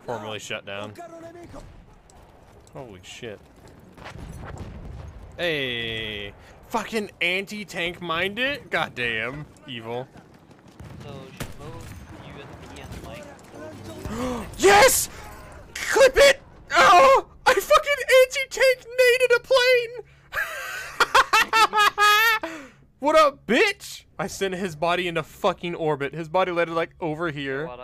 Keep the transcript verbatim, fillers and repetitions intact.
Formally shut down. Holy shit. Hey, fucking anti-tank minded? Goddamn, evil. So should both you and me and Mike. Yes! Clip it! Oh! I fucking anti-tank naded a plane! What up, bitch? I sent his body into fucking orbit. His body landed like over here.